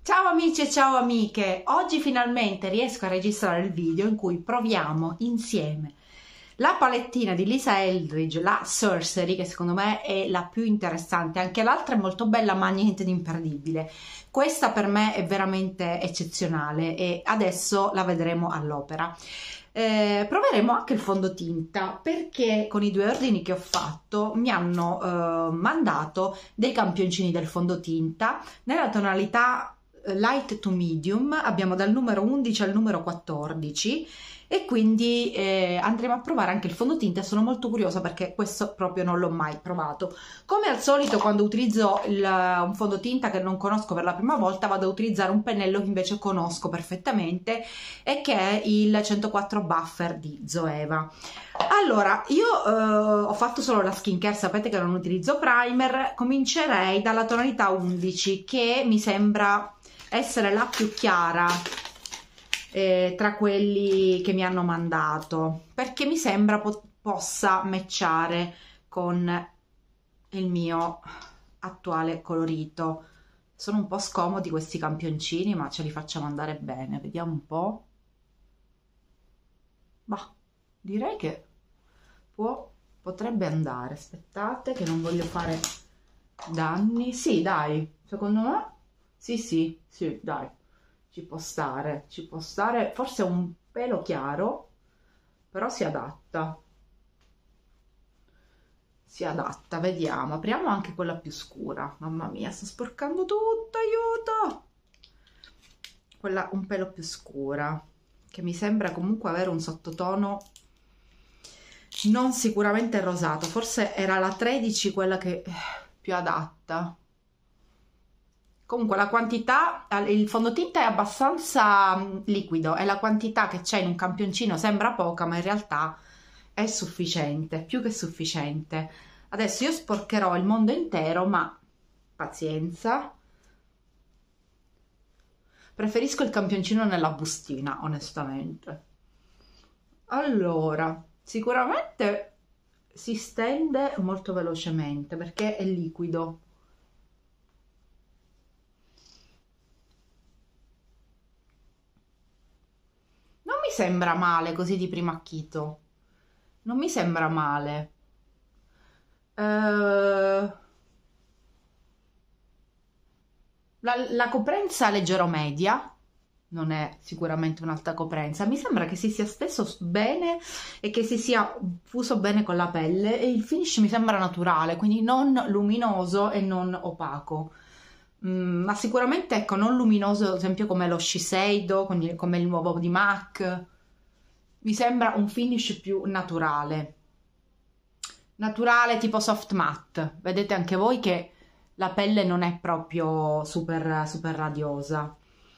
Ciao amici e ciao amiche, oggi finalmente riesco a registrare il video in cui proviamo insieme la palettina di Lisa Eldridge, la Sorcery, che secondo me è la più interessante. Anche l'altra è molto bella ma niente di imperdibile. Questa per me è veramente eccezionale e adesso la vedremo all'opera. Proveremo anche il fondotinta perché con i due ordini che ho fatto mi hanno mandato dei campioncini del fondotinta nella tonalità light to medium. Abbiamo dal numero 11 al numero 14 e quindi andremo a provare anche il fondotinta. Sono molto curiosa perché questo proprio non l'ho mai provato. Come al solito, quando utilizzo un fondotinta che non conosco per la prima volta, vado a utilizzare un pennello che invece conosco perfettamente e che è il 104 Buffer di Zoeva. Allora, io ho fatto solo la skincare, sapete che non utilizzo primer. Comincerei dalla tonalità 11, che mi sembra essere la più chiara tra quelli che mi hanno mandato, perché mi sembra possa matchare con il mio attuale colorito. Sono un po' scomodi questi campioncini, ma ce li facciamo andare bene. Vediamo un po'. Ma direi che potrebbe andare. Aspettate che non voglio fare danni. Sì, dai, secondo me sì, dai, ci può stare, forse è un pelo chiaro, però si adatta, vediamo, apriamo anche quella più scura. Mamma mia, sto sporcando tutto, aiuto! Quella un pelo più scura, che mi sembra comunque avere un sottotono non sicuramente rosato, forse era la 13 quella che più adatta. Comunque la quantità, il fondotinta è abbastanza liquido e la quantità che c'è in un campioncino sembra poca, ma in realtà è sufficiente, più che sufficiente. Adesso io sporcherò il mondo intero, ma pazienza. Preferisco il campioncino nella bustina, onestamente. Allora, sicuramente si stende molto velocemente perché è liquido. Sembra male così di primo acchito, non mi sembra male. La coprenza leggero media, non è sicuramente un'alta coprenza, mi sembra che si sia steso bene e che si sia fuso bene con la pelle e il finish mi sembra naturale, quindi non luminoso e non opaco. Ma sicuramente ecco, non luminoso ad esempio come lo Shiseido, come il nuovo di MAC. Mi sembra un finish più naturale tipo soft matte. Vedete anche voi che la pelle non è proprio super radiosa,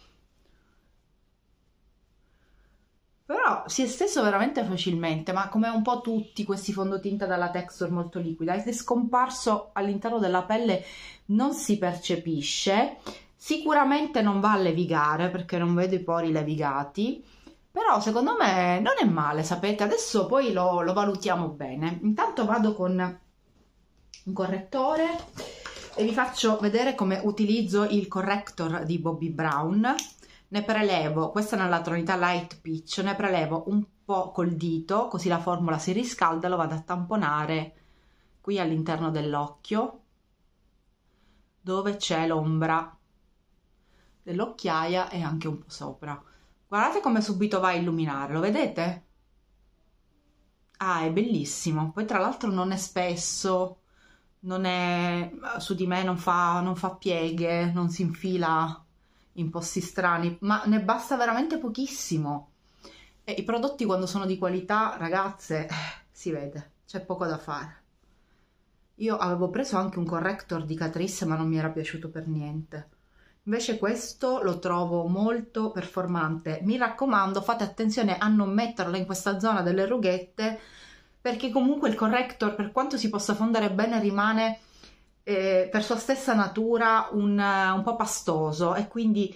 però si è steso veramente facilmente, ma come un po' tutti questi fondotinta dalla texture molto liquida, è scomparso all'interno della pelle, non si percepisce. Sicuramente non va a levigare perché non vedo i pori levigati, però secondo me non è male, sapete. Adesso poi lo valutiamo bene. Intanto vado con un correttore e vi faccio vedere come utilizzo il corrector di Bobbi Brown. Ne prelevo, questa è nella tonalità light peach, ne prelevo un po' col dito, così la formula si riscalda, lo vado a tamponare qui all'interno dell'occhio, dove c'è l'ombra dell'occhiaia e anche un po' sopra. Guardate come subito va a illuminare, lo vedete? Ah, è bellissimo. Poi tra l'altro non è spesso, non è su di me, non fa pieghe, non si infila in posti strani, ma ne basta veramente pochissimo. E i prodotti quando sono di qualità, ragazze, si vede, c'è poco da fare. Io avevo preso anche un corrector di Catrice, ma non mi era piaciuto per niente. Invece questo lo trovo molto performante. Mi raccomando, fate attenzione a non metterlo in questa zona delle rughette, perché comunque il corrector, per quanto si possa fondere bene, rimane per sua stessa natura un po' pastoso e quindi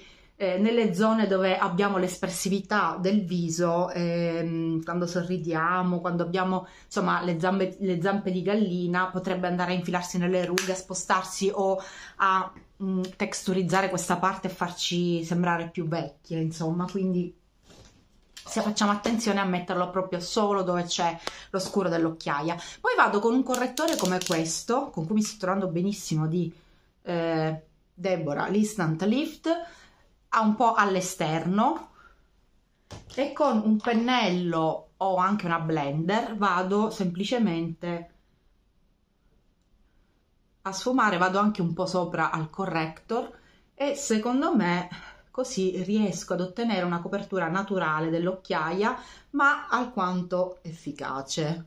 nelle zone dove abbiamo l'espressività del viso, quando sorridiamo, quando abbiamo insomma le zampe di gallina, potrebbe andare a infilarsi nelle rughe, a spostarsi o a texturizzare questa parte e farci sembrare più vecchie, insomma. Quindi se facciamo attenzione a metterlo proprio solo dove c'è lo scuro dell'occhiaia. Poi vado con un correttore come questo, con cui mi sto trovando benissimo, di Deborah l'Instant Lift, ha un po' all'esterno, e con un pennello o anche una blender vado semplicemente a sfumare, vado anche un po' sopra al corrector, e secondo me così riesco ad ottenere una copertura naturale dell'occhiaia ma alquanto efficace.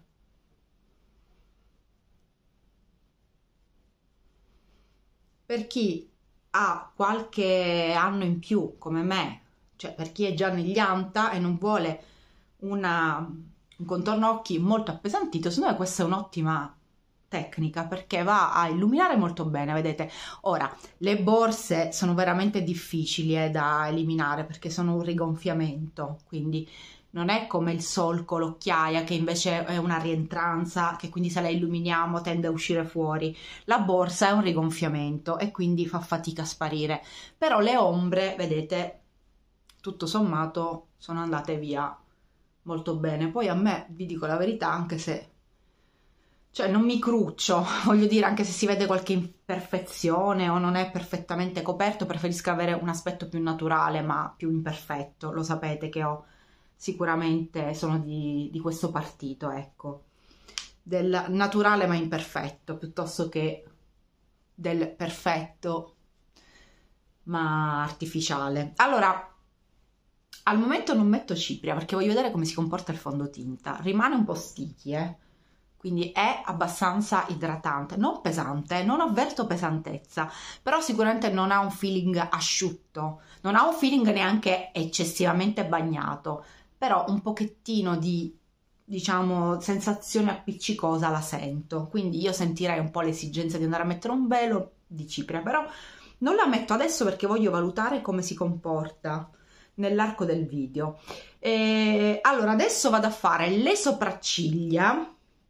Per chi ha qualche anno in più come me, cioè per chi è già negli anta e non vuole un contorno occhi molto appesantito, secondo me questa è un'ottima tecnica, perché va a illuminare molto bene, vedete. Ora, le borse sono veramente difficili da eliminare perché sono un rigonfiamento, quindi non è come il solco, l'occhiaia, che invece è una rientranza, che quindi se la illuminiamo tende a uscire fuori. La borsa è un rigonfiamento e quindi fa fatica a sparire, però le ombre, vedete, tutto sommato sono andate via molto bene. Poi a me, vi dico la verità, anche se, cioè, non mi cruccio, voglio dire, anche se si vede qualche imperfezione o non è perfettamente coperto, preferisco avere un aspetto più naturale ma più imperfetto. Lo sapete che ho sicuramente, sono di questo partito, ecco, del naturale ma imperfetto, piuttosto che del perfetto ma artificiale. Allora, al momento non metto cipria perché voglio vedere come si comporta il fondotinta. Rimane un po' sticky, quindi è abbastanza idratante, non pesante, non avverto pesantezza, però sicuramente non ha un feeling asciutto, non ha un feeling neanche eccessivamente bagnato, però un pochettino di, diciamo, sensazione appiccicosa la sento, quindi io sentirei un po' l'esigenza di andare a mettere un velo di cipria, però non la metto adesso perché voglio valutare come si comporta nell'arco del video. Allora, adesso vado a fare le sopracciglia.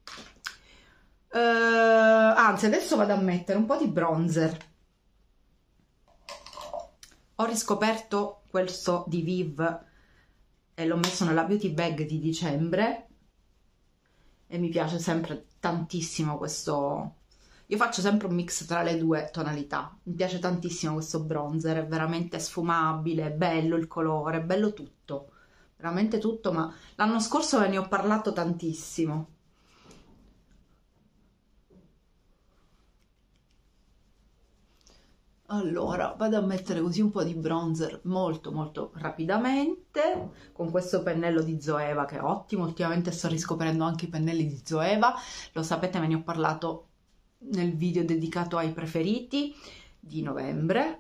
Anzi, adesso vado a mettere un po' di bronzer. Ho riscoperto questo di Viv e l'ho messo nella beauty bag di dicembre e mi piace sempre tantissimo questo. Io faccio sempre un mix tra le due tonalità, mi piace tantissimo questo bronzer, è veramente sfumabile, bello il colore, bello tutto, veramente tutto, ma l'anno scorso ve ne ho parlato tantissimo. Allora, vado a mettere così un po' di bronzer molto molto rapidamente con questo pennello di Zoeva che è ottimo. Ultimamente sto riscoprendo anche i pennelli di Zoeva, lo sapete, me ne ho parlato nel video dedicato ai preferiti di novembre.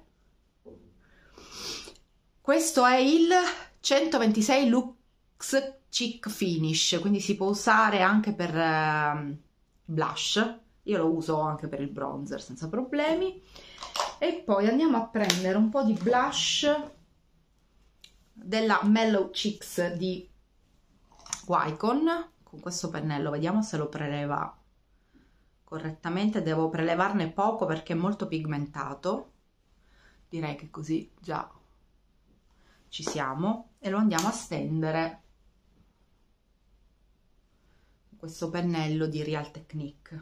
Questo è il 126 Lux Cheek Finish, quindi si può usare anche per blush, io lo uso anche per il bronzer senza problemi. E poi andiamo a prendere un po' di blush della Mellow Cheeks di Wycon con questo pennello, vediamo se lo preleva correttamente. Devo prelevarne poco perché è molto pigmentato, direi che così già ci siamo, e lo andiamo a stendere con questo pennello di Real Technique.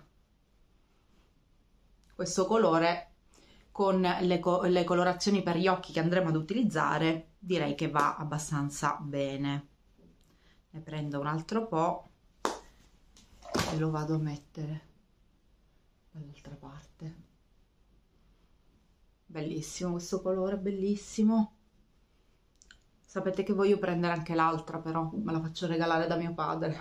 Questo colore con le colorazioni per gli occhi che andremo ad utilizzare direi che va abbastanza bene. Ne prendo un altro po' e lo vado a mettere dall'altra parte. Bellissimo questo colore, bellissimo. Sapete che voglio prendere anche l'altra, però me la faccio regalare da mio padre.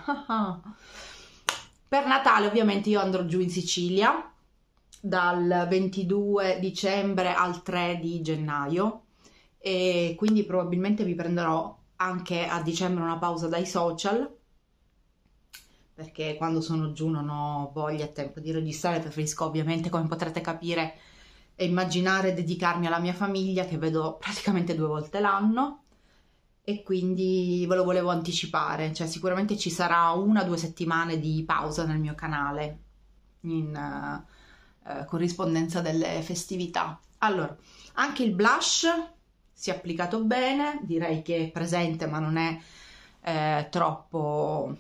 Per Natale ovviamente io andrò giù in Sicilia dal 22 dicembre al 3 di gennaio e quindi probabilmente mi prenderò anche a dicembre una pausa dai social, perché quando sono giù non ho voglia e tempo di registrare, preferisco ovviamente, come potrete capire, e immaginare dedicarmi alla mia famiglia che vedo praticamente 2 volte l'anno, e quindi ve lo volevo anticipare, cioè sicuramente ci sarà 1 o 2 settimane di pausa nel mio canale in corrispondenza delle festività. Allora, anche il blush si è applicato bene, direi che è presente ma non è troppo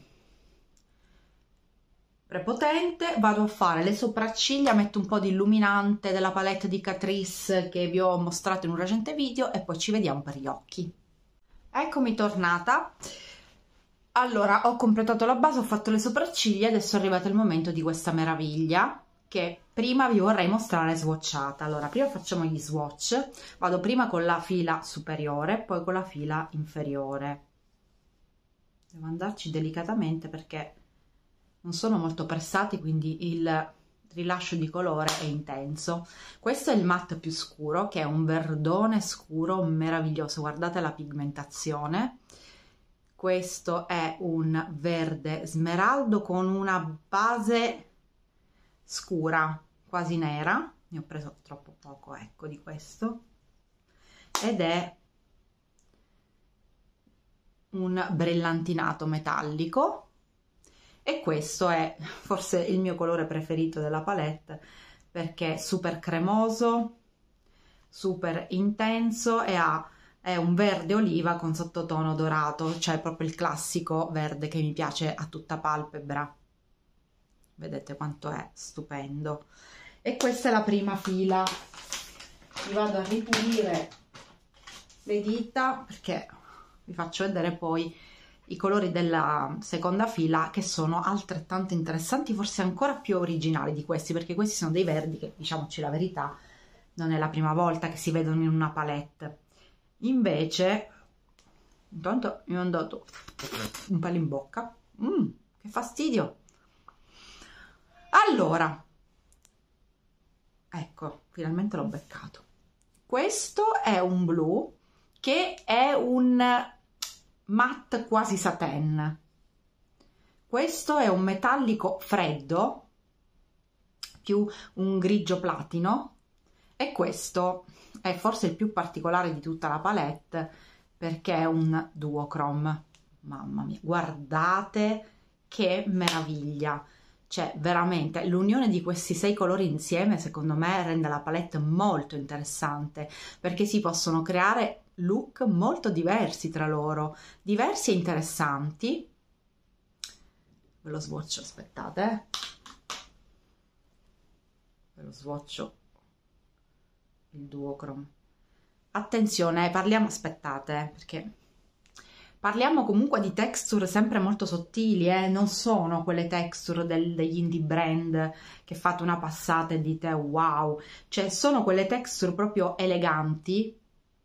prepotente. Vado a fare le sopracciglia, metto un po' di illuminante della palette di Catrice che vi ho mostrato in un recente video e poi ci vediamo per gli occhi. Eccomi tornata. Allora, ho completato la base, ho fatto le sopracciglia, adesso è arrivato il momento di questa meraviglia che prima vi vorrei mostrare swatchata. Allora, prima facciamo gli swatch, vado prima con la fila superiore, poi con la fila inferiore. Devo andarci delicatamente perché non sono molto pressati, quindi il rilascio di colore è intenso. Questo è il matte più scuro, che è un verdone scuro meraviglioso, guardate la pigmentazione. Questo è un verde smeraldo con una base scura, quasi nera. Ne ho preso troppo poco, ecco, di questo. Ed è un brillantinato metallico. E questo è forse il mio colore preferito della palette perché è super cremoso, super intenso e è un verde oliva con sottotono dorato, cioè proprio il classico verde che mi piace a tutta palpebra. Vedete quanto è stupendo. E questa è la prima fila. Mi vado a ripulire le dita perché vi faccio vedere poi i colori della seconda fila che sono altrettanto interessanti, forse ancora più originali di questi, perché questi sono dei verdi che, diciamoci la verità, non è la prima volta che si vedono in una palette. Invece, intanto mi ho dato un pelo in bocca, che fastidio. Allora, ecco, finalmente l'ho beccato. Questo è un blu che è un matte quasi satin. Questo è un metallico freddo, più un grigio platino, e questo è forse il più particolare di tutta la palette perché è un duochrome. Mamma mia, guardate che meraviglia! Cioè veramente l'unione di questi 6 colori insieme secondo me rende la palette molto interessante perché si possono creare look molto diversi tra loro, diversi e interessanti. Ve lo swatcho, aspettate, ve lo swatcho il duochrome. Attenzione, parliamo, aspettate, perché parliamo comunque di texture sempre molto sottili, non sono quelle texture degli indie brand che fate una passata e dite wow, cioè sono quelle texture proprio eleganti.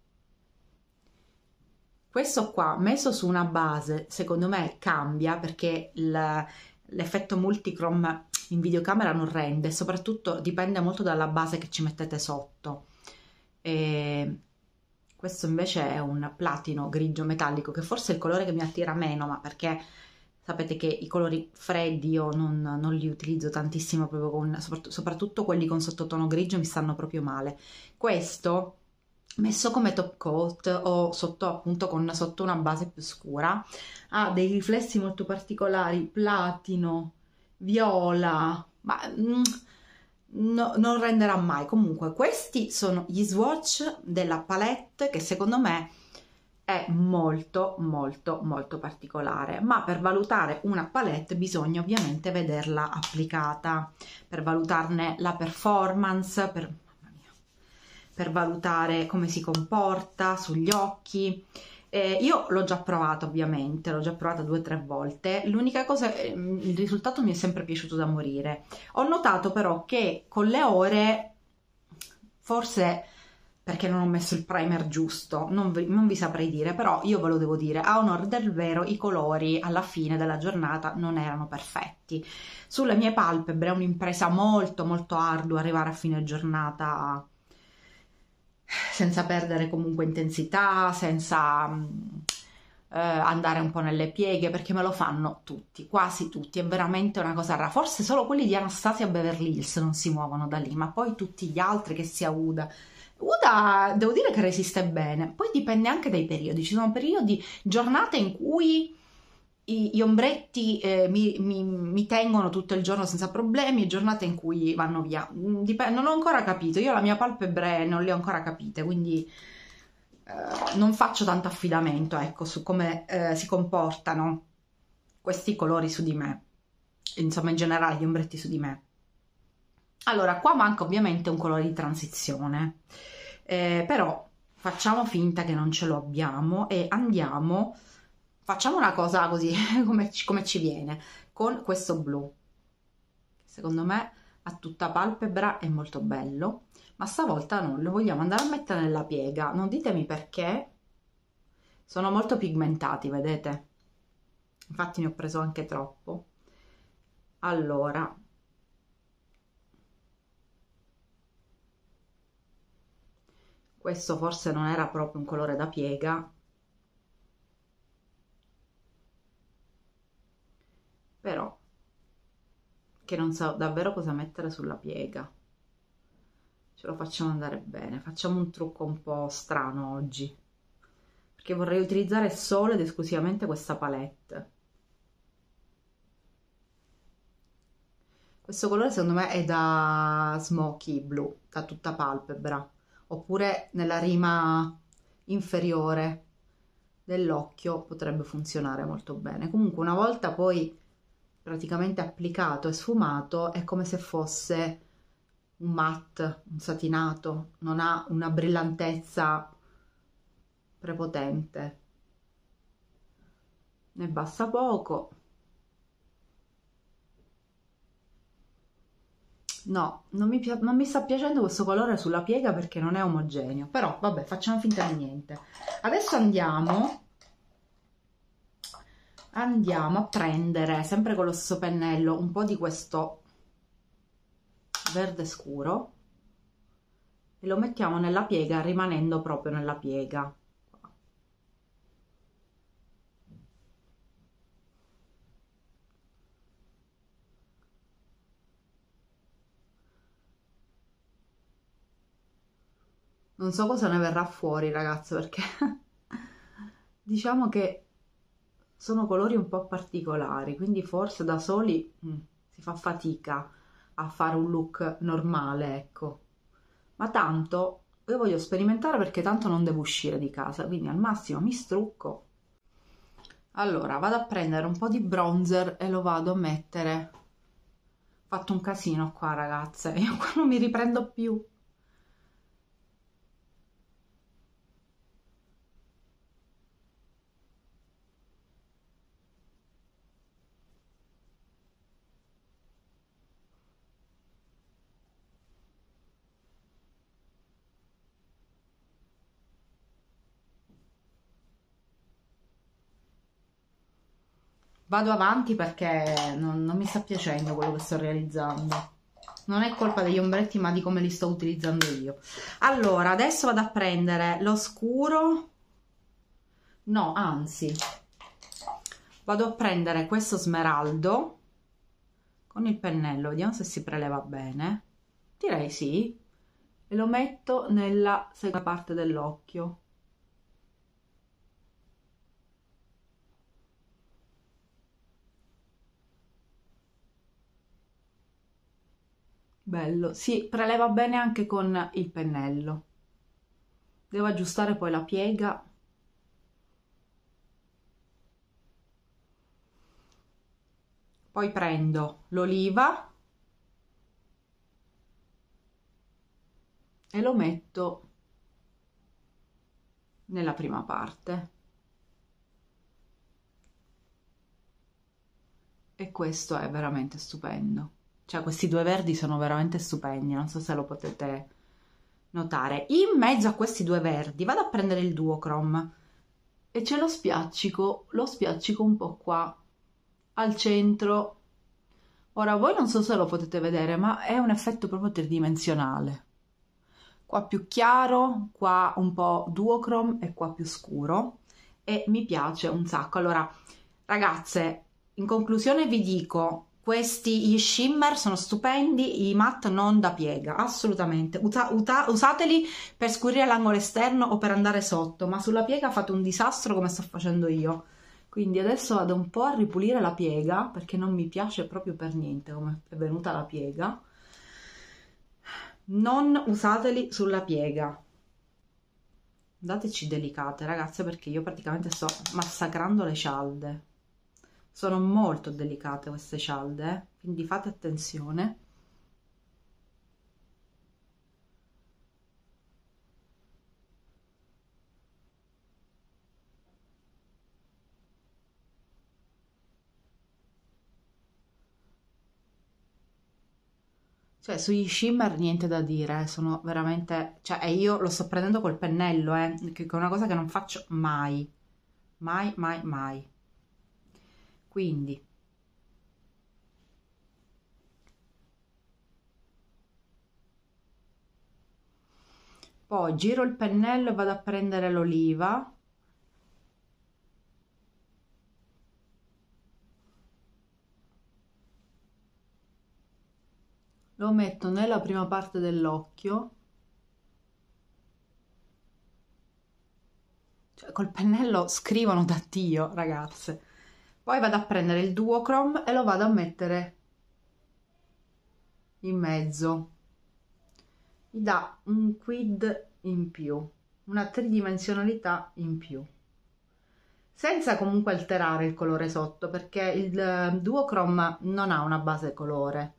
Questo qua messo su una base secondo me cambia perché l'effetto multichrome in videocamera non rende, soprattutto dipende molto dalla base che ci mettete sotto. E questo invece è un platino grigio metallico che forse è il colore che mi attira meno, ma perché sapete che i colori freddi io non li utilizzo tantissimo, proprio soprattutto quelli con sottotono grigio mi stanno proprio male. Questo messo come top coat o sotto appunto sotto una base più scura ha dei riflessi molto particolari, platino, viola, ma no, non renderà mai. Comunque questi sono gli swatch della palette che secondo me è molto molto molto particolare, ma per valutare una palette bisogna ovviamente vederla applicata, per valutarne la performance, per valutare come si comporta sugli occhi. Io l'ho già provato ovviamente, l'ho già provata 2 o 3 volte, l'unica cosa, il risultato mi è sempre piaciuto da morire. Ho notato però che con le ore, forse perché non ho messo il primer giusto, non vi saprei dire, però io ve lo devo dire, a onor del vero i colori alla fine della giornata non erano perfetti. Sulle mie palpebre è un'impresa molto molto ardua arrivare a fine giornata senza perdere comunque intensità, senza andare un po' nelle pieghe, perché me lo fanno tutti, quasi tutti, è veramente una cosa rara. Forse solo quelli di Anastasia Beverly Hills non si muovono da lì, ma poi tutti gli altri, che sia Uda devo dire che resiste bene. Poi dipende anche dai periodi, ci sono periodi, giornate in cui gli ombretti mi tengono tutto il giorno senza problemi, e giornate in cui vanno via. Non ho ancora capito, io la mia palpebre non le ho ancora capite, quindi non faccio tanto affidamento, ecco, su come si comportano questi colori su di me, insomma in generale gli ombretti su di me. Allora, qua manca ovviamente un colore di transizione, però facciamo finta che non ce lo abbiamo e andiamo, facciamo una cosa così come ci viene, con questo blu, che secondo me a tutta palpebra è molto bello, ma stavolta non lo vogliamo andare a mettere nella piega. Non ditemi perché, sono molto pigmentati, vedete? Infatti ne ho preso anche troppo. Allora, questo forse non era proprio un colore da piega, però che non so davvero cosa mettere sulla piega. Ce lo facciamo andare bene, facciamo un trucco un po' strano oggi, perché vorrei utilizzare solo ed esclusivamente questa palette. Questo colore secondo me è da smoky blu, da tutta palpebra, oppure nella rima inferiore dell'occhio potrebbe funzionare molto bene. Comunque una volta poi praticamente applicato e sfumato è come se fosse un matte, un satinato, non ha una brillantezza prepotente, ne basta poco. No, non mi sta piacendo questo colore sulla piega perché non è omogeneo, però vabbè, facciamo finta di niente. Adesso andiamo a prendere, sempre con lo stesso pennello, un po' di questo verde scuro e lo mettiamo nella piega, rimanendo proprio nella piega. Non so cosa ne verrà fuori, ragazzi, perché diciamo che sono colori un po' particolari, quindi forse da soli si fa fatica a fare un look normale, ecco. Ma tanto io voglio sperimentare, perché tanto non devo uscire di casa, quindi al massimo mi strucco. Allora, vado a prendere un po' di bronzer e lo vado a mettere. Ho fatto un casino qua, ragazze, io qua non mi riprendo più. Vado avanti perché non mi sta piacendo quello che sto realizzando. Non è colpa degli ombretti, ma di come li sto utilizzando io. Allora, adesso vado a prendere lo scuro. No, anzi, vado a prendere questo smeraldo con il pennello. Vediamo se si preleva bene. Direi sì. E lo metto nella seconda parte dell'occhio. Bello, si preleva bene anche con il pennello. Devo aggiustare poi la piega. Poi prendo l'oliva e lo metto nella prima parte. E questo è veramente stupendo. Cioè, questi due verdi sono veramente stupendi, non so se lo potete notare. In mezzo a questi due verdi vado a prendere il duochrome e ce lo spiaccico un po' qua al centro. Ora voi non so se lo potete vedere, ma è un effetto proprio tridimensionale. Qua più chiaro, qua un po' duochrome e qua più scuro. e mi piace un sacco. Allora, ragazze, in conclusione vi dico, questi gli shimmer sono stupendi, i matte non da piega, assolutamente. Usateli per scurire l'angolo esterno o per andare sotto, ma sulla piega fate un disastro come sto facendo io. Quindi adesso vado un po' a ripulire la piega, perché non mi piace proprio per niente come è venuta la piega. Non usateli sulla piega. Dateci delicate, ragazze, perché io praticamente sto massacrando le cialde. Sono molto delicate queste cialde, quindi fate attenzione. Cioè, sugli shimmer niente da dire, sono veramente... Cioè, e io lo sto prendendo col pennello, che è una cosa che non faccio mai. Mai, mai, mai. Quindi... Poi giro il pennello e vado a prendere l'oliva. Lo metto nella prima parte dell'occhio. Cioè, col pennello scrivono da Dio, ragazze. Poi vado a prendere il duochrome e lo vado a mettere in mezzo. Mi dà un quid in più, una tridimensionalità in più, senza comunque alterare il colore sotto, perché il duochrome non ha una base colore.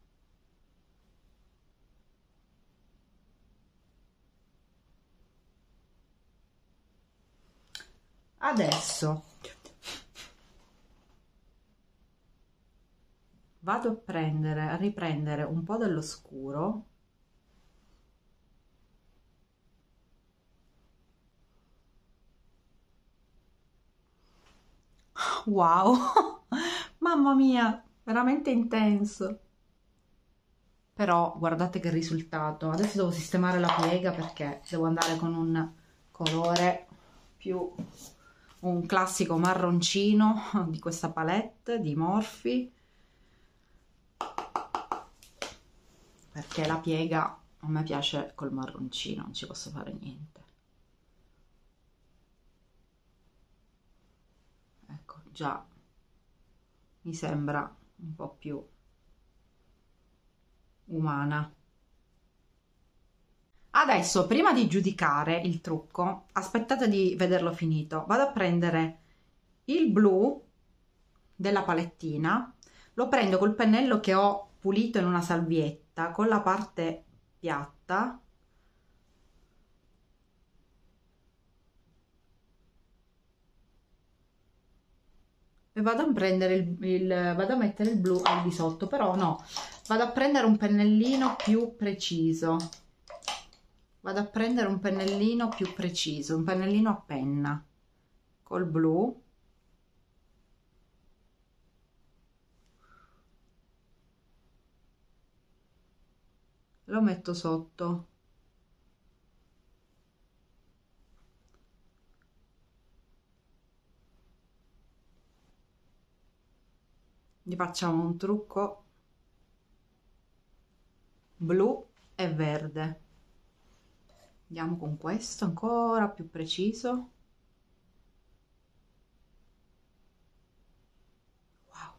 Adesso vado a riprendere un po' dello scuro. Wow, mamma mia, veramente intenso. Però guardate che risultato. Adesso devo sistemare la piega perché devo andare con un colore più, un classico marroncino di questa palette di Morphe, perché la piega a me piace col marroncino, non ci posso fare niente. Ecco, già mi sembra un po' più umana. Adesso, prima di giudicare il trucco, aspettate di vederlo finito. Vado a prendere il blu della palettina, lo prendo col pennello che ho pulito in una salvietta con la parte piatta. E vado a prendere vado a mettere il blu al di sotto, però no, vado a prendere un pennellino più preciso. Vado a prendere un pennellino più preciso, un pennellino a penna col blu. Lo metto sotto. Gli facciamo un trucco blu e verde. Andiamo con questo ancora più preciso. Wow.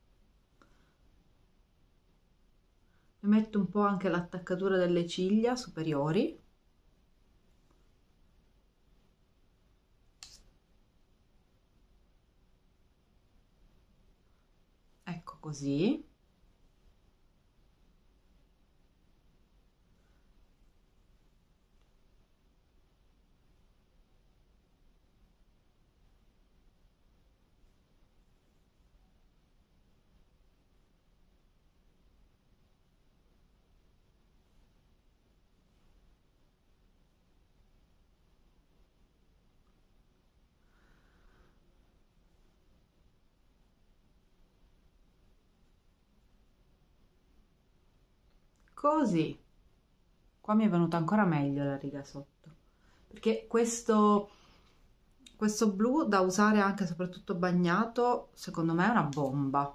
E metto un po' anche l'attaccatura delle ciglia superiori. Ecco così. Così. Qua mi è venuta ancora meglio la riga sotto, perché questo questo blu da usare anche soprattutto bagnato, secondo me è una bomba.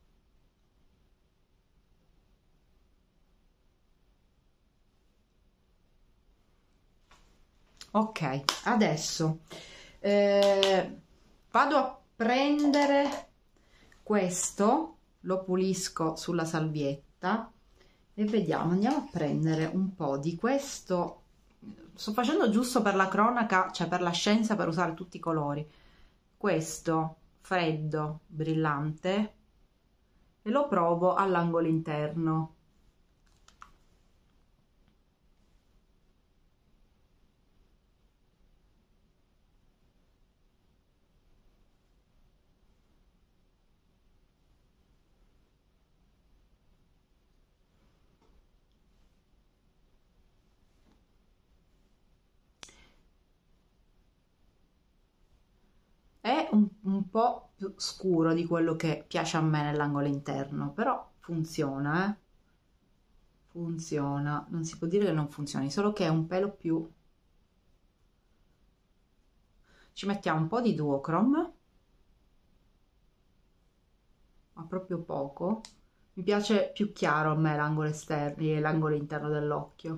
Ok, adesso vado a prendere questo, lo pulisco sulla salvietta e vediamo, andiamo a prendere un po' di questo. Sto facendo giusto per la cronaca, cioè per la scienza, per usare tutti i colori. Questo freddo, brillante, e lo provo all'angolo interno. È un po' più scuro di quello che piace a me nell'angolo interno, però funziona, funziona, non si può dire che non funzioni, solo che è un pelo più. Ci mettiamo un po' di duochrome, ma proprio poco. Mi piace più chiaro a me l'angolo esterno e l'angolo interno dell'occhio.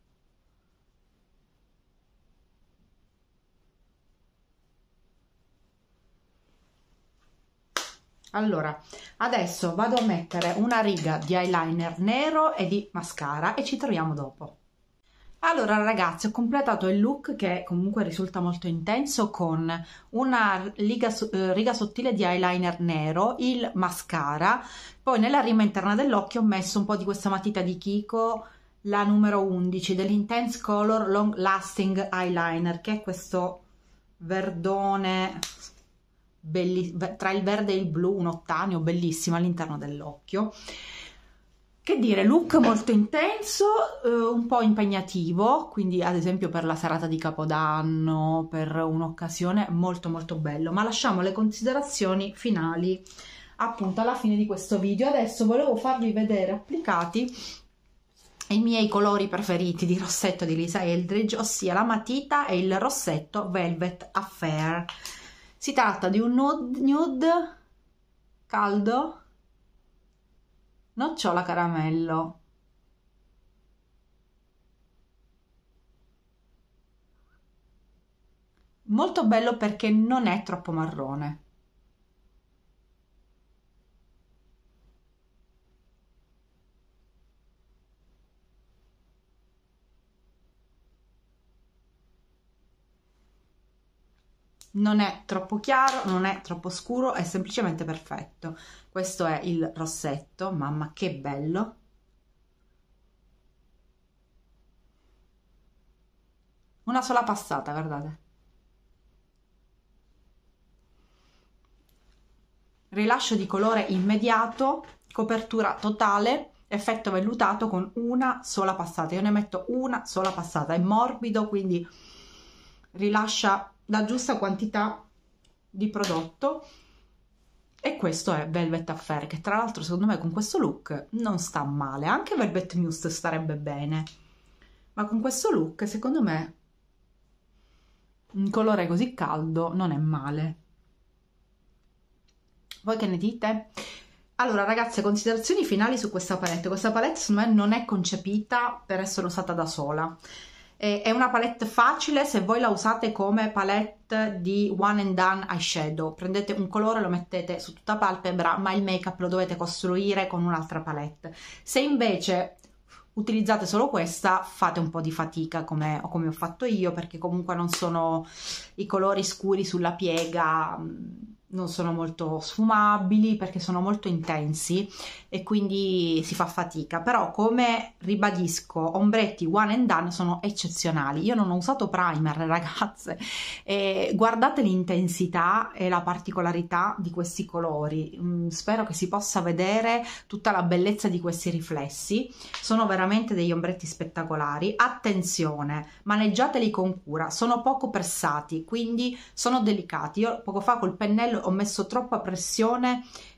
Allora, adesso vado a mettere una riga di eyeliner nero e di mascara e ci troviamo dopo. Allora ragazzi, ho completato il look che comunque risulta molto intenso con una riga sottile di eyeliner nero, il mascara, poi nella rima interna dell'occhio ho messo un po' di questa matita di Kiko, la numero 11 dell'Intense Color Long Lasting Eyeliner, che è questo verdone tra il verde e il blu, un ottaneo bellissimo all'interno dell'occhio. Che dire, look molto intenso, un po' impegnativo, quindi ad esempio per la serata di Capodanno, per un'occasione molto molto bello, ma lasciamo le considerazioni finali appunto alla fine di questo video. Adesso volevo farvi vedere applicati i miei colori preferiti di rossetto di Lisa Eldridge, ossia la matita e il rossetto Velvet Affair. Si tratta di un nude caldo, nocciola caramello. Molto bello perché non è troppo marrone. Non è troppo chiaro, non è troppo scuro, è semplicemente perfetto. Questo è il rossetto, mamma che bello. Una sola passata, guardate. Rilascio di colore immediato, copertura totale, effetto vellutato con una sola passata. Io ne metto una sola passata, è morbido, quindi rilascia la giusta quantità di prodotto. E questo è Velvet Affair, che tra l'altro secondo me con questo look non sta male, anche Velvet Mousse starebbe bene, ma con questo look secondo me un colore così caldo non è male. Voi che ne dite? Allora ragazze, considerazioni finali su questa palette. Questa palette secondo me non è concepita per essere usata da sola. È una palette facile se voi la usate come palette di one and done eyeshadow. Prendete un colore, lo mettete su tutta palpebra, ma il make up lo dovete costruire con un'altra palette. Se invece utilizzate solo questa, fate un po' di fatica come ho fatto io, perché comunque non sono i colori scuri sulla piega, non sono molto sfumabili perché sono molto intensi e quindi si fa fatica. Però, come ribadisco, ombretti one and done sono eccezionali. Io non ho usato primer, ragazze, e guardate l'intensità e la particolarità di questi colori. Spero che si possa vedere tutta la bellezza di questi riflessi. Sono veramente degli ombretti spettacolari. Attenzione, maneggiateli con cura, sono poco pressati, quindi sono delicati. Io poco fa col pennello ho messo troppa pressione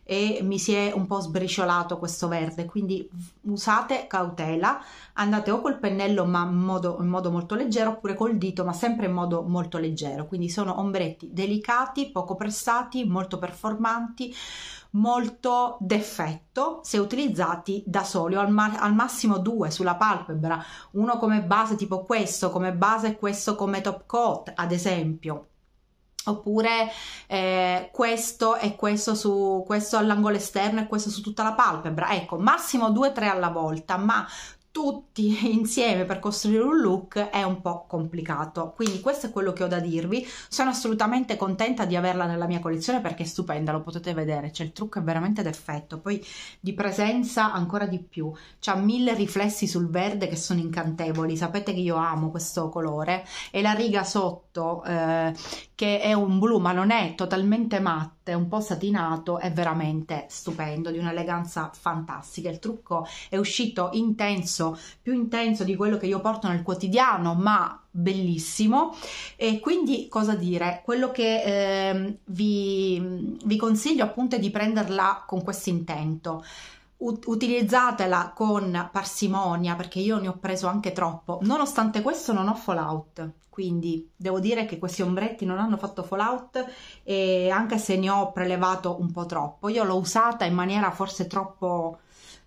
e mi si è un po' sbriciolato questo verde, quindi usate cautela, andate o col pennello ma in modo molto leggero, oppure col dito ma sempre in modo molto leggero. Quindi sono ombretti delicati, poco pressati, molto performanti, molto d'effetto se utilizzati da soli, o al massimo 2 sulla palpebra, uno come base tipo questo come base e questo come top coat ad esempio, oppure questo e questo su questo all'angolo esterno e questo su tutta la palpebra. Ecco, massimo 2-3 alla volta, ma tutti insieme per costruire un look è un po' complicato. Quindi questo è quello che ho da dirvi. Sono assolutamente contenta di averla nella mia collezione perché è stupenda, lo potete vedere, cioè il trucco è veramente d'effetto, poi di presenza ancora di più, c'ha 1000 riflessi sul verde che sono incantevoli. Sapete che io amo questo colore, e la riga sotto che è un blu ma non è totalmente matte, è un po' satinato, è veramente stupendo, di un'eleganza fantastica. Il trucco è uscito intenso, più intenso di quello che io porto nel quotidiano, ma bellissimo. E quindi cosa dire, quello che vi consiglio appunto è di prenderla con questo intento. Utilizzatela con parsimonia, perché io ne ho preso anche troppo. Nonostante questo non ho fallout, quindi devo dire che questi ombretti non hanno fatto fallout, e anche se ne ho prelevato un po' troppo, io l'ho usata in maniera forse troppo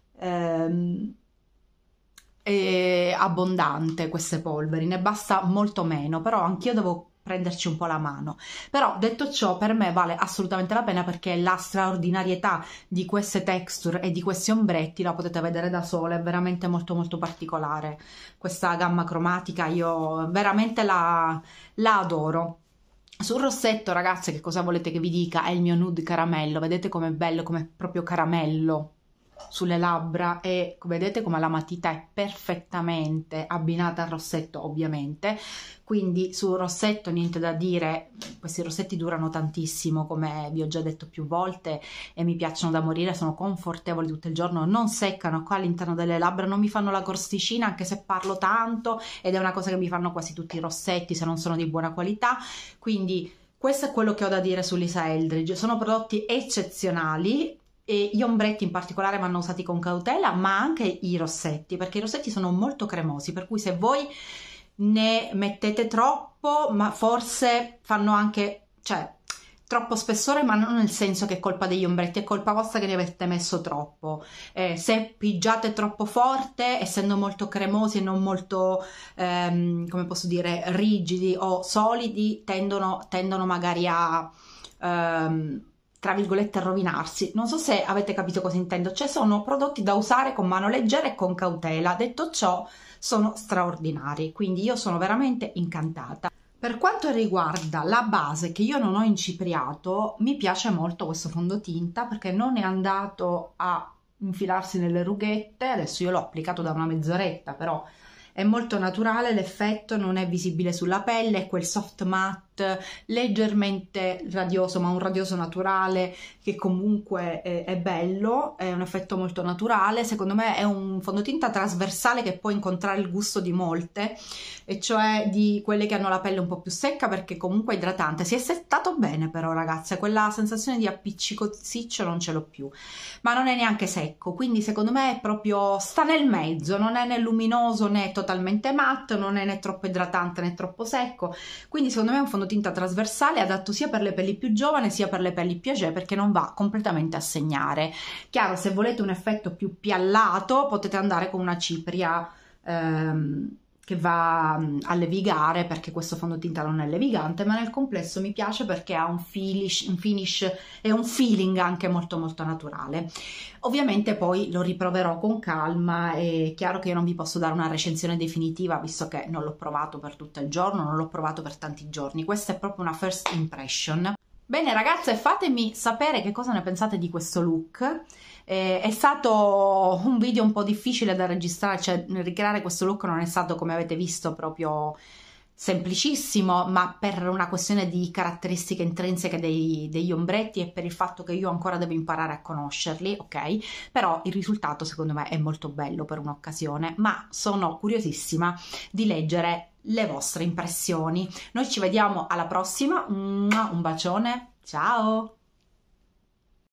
abbondante. Queste polveri ne basta molto meno, però anch'io devo prenderci un po' la mano. Però detto ciò, per me vale assolutamente la pena, perché la straordinarietà di queste texture e di questi ombretti la potete vedere da sola, è veramente molto molto particolare questa gamma cromatica, io veramente la adoro. Sul rossetto, ragazze, che cosa volete che vi dica? È il mio nude caramello, vedete com'è bello, com'è proprio caramello sulle labbra, e vedete come la matita è perfettamente abbinata al rossetto ovviamente. Quindi sul rossetto niente da dire, questi rossetti durano tantissimo come vi ho già detto più volte e mi piacciono da morire, sono confortevoli tutto il giorno, non seccano qua all'interno delle labbra, non mi fanno la crosticina anche se parlo tanto, ed è una cosa che mi fanno quasi tutti i rossetti se non sono di buona qualità. Quindi questo è quello che ho da dire su Lisa Eldridge, sono prodotti eccezionali. E gli ombretti in particolare vanno usati con cautela, ma anche i rossetti, perché i rossetti sono molto cremosi, per cui se voi ne mettete troppo, ma forse fanno anche, cioè, troppo spessore, ma non nel senso che è colpa degli ombretti, è colpa vostra che ne avete messo troppo. Se pigiate troppo forte, essendo molto cremosi e non molto, come posso dire, rigidi o solidi, tendono magari a tra virgolette a rovinarsi. Non so se avete capito cosa intendo, cioè sono prodotti da usare con mano leggera e con cautela. Detto ciò, sono straordinari, quindi io sono veramente incantata. Per quanto riguarda la base, che io non ho incipriato, mi piace molto questo fondotinta perché non è andato a infilarsi nelle rughette. Adesso io l'ho applicato da una mezz'oretta, però è molto naturale l'effetto, non è visibile sulla pelle, è quel soft matte leggermente radioso, ma un radioso naturale che comunque è bello, è un effetto molto naturale. Secondo me è un fondotinta trasversale che può incontrare il gusto di molte, e cioè di quelle che hanno la pelle un po' più secca, perché comunque è idratante. Si è settato bene però, ragazze, quella sensazione di appiccicosiccio non ce l'ho più, ma non è neanche secco, quindi secondo me è proprio, sta nel mezzo, non è né luminoso né totalmente matte, non è né troppo idratante né troppo secco. Quindi secondo me è un fondotinta trasversale adatto sia per le pelli più giovani sia per le pelli più âgée, perché non va completamente a segnare. Chiaro, se volete un effetto più piallato potete andare con una cipria che va a levigare, perché questo fondotinta non è levigante, ma nel complesso mi piace perché ha un finish e un feeling anche molto molto naturale. Ovviamente poi lo riproverò con calma, è chiaro che io non vi posso dare una recensione definitiva visto che non l'ho provato per tutto il giorno, non l'ho provato per tanti giorni, questa è proprio una first impression. Bene ragazze, fatemi sapere che cosa ne pensate di questo look. È stato un video un po' difficile da registrare, cioè ricreare questo look non è stato, come avete visto, proprio semplicissimo, ma per una questione di caratteristiche intrinseche degli ombretti e per il fatto che io ancora devo imparare a conoscerli, ok? Però il risultato secondo me è molto bello per un'occasione, ma sono curiosissima di leggere le vostre impressioni. Noi ci vediamo alla prossima, un bacione, ciao!